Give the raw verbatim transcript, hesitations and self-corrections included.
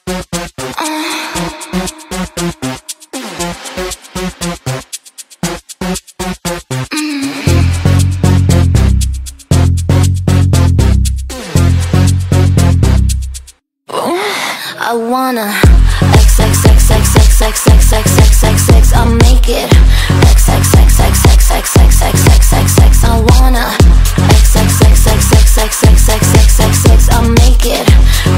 I wanna X X X X X X X X X X X I'll make it X X X X X X X X X X X I wanna X X X X X X X X X X X I'll make it